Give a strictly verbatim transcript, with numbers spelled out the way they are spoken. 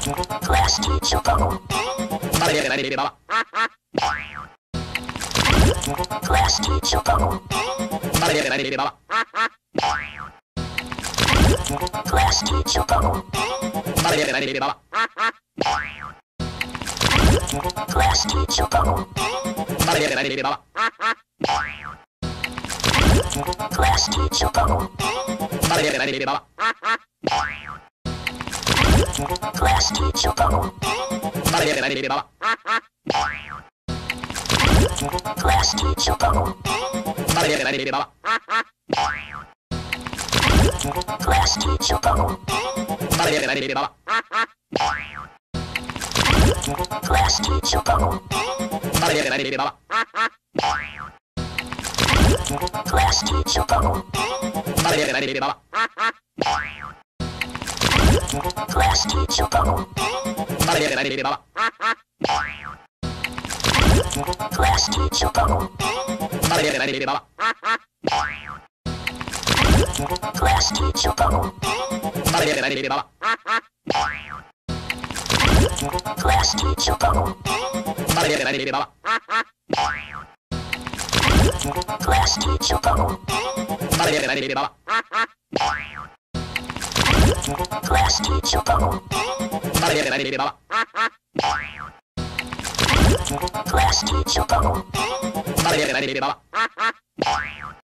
Class teacher bubble. Class teacher bubble. Class teacher bubble. Class teacher bubble. Class teacher bubble. Class teacher bubble. Class teacher bubble. Class teacher bubble. Class teacher bubble. Class teacher bubble. Class teacher bubble. Class teacher bubble. Class teacher bubble. Class teacher bubble. Class teacher bubble. Class teacher bubble. Class teacher bubble.